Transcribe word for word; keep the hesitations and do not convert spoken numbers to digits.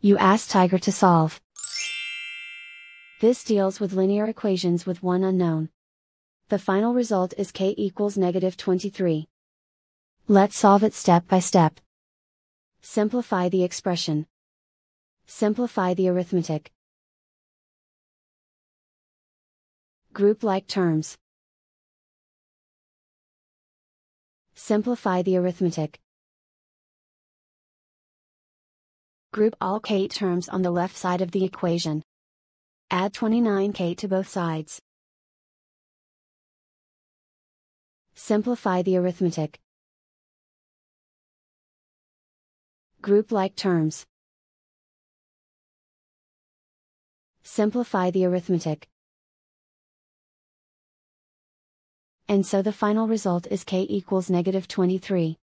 You ask Tiger to solve. This deals with linear equations with one unknown. The final result is k equals negative twenty-three. Let's solve it step by step. Simplify the expression. Simplify the arithmetic. Group like terms. Simplify the arithmetic. Group all k terms on the left side of the equation. Add twenty-nine k to both sides. Simplify the arithmetic. Group like terms. Simplify the arithmetic. And so the final result is k equals negative twenty-three.